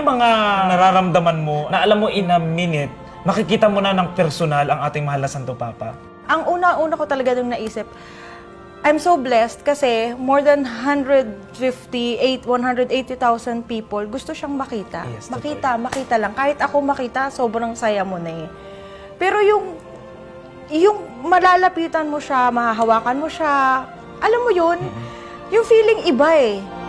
mga nararamdaman mo na alam mo in a minute, makikita mo na ng personal ang ating mahal na Santo Papa? Ang una-una ko talaga nung naisip, I'm so blessed kasi more than 180,000 people gusto siyang makita. Yes, makita lang. Kahit ako makita, sobrang saya mo na eh. Pero yung malalapitan mo siya, mahahawakan mo siya, alam mo yun, yung feeling iba eh.